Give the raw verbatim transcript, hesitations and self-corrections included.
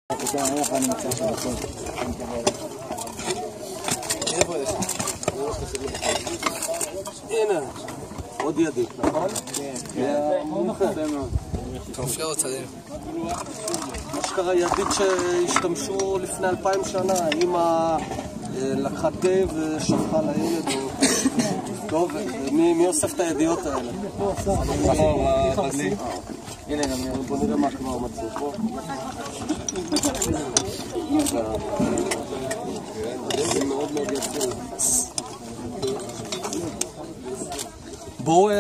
הנה, עוד ידית, נכון? כן. טוב, שלא צדים. מה שקרה ידית שהשתמשו לפני אלפיים שנה, אמא לקחה תה ושפכה לילד. טוב, מי אוסף את הידיעות האלה? הנה גם נראה, בוא נראה מה כבר מצאו פה. זה מאוד מאוד יפה. בואו